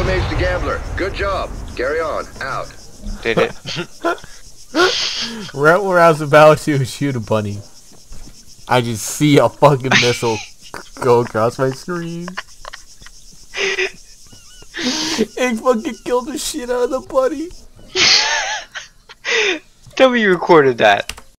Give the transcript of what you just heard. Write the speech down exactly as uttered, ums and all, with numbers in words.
Damage the gambler. Good job. Carry on. Out. Did it? Right where I was about to shoot a bunny, I just see a fucking missile go across my screen. It fucking killed the shit out of the bunny. Tell me you recorded that.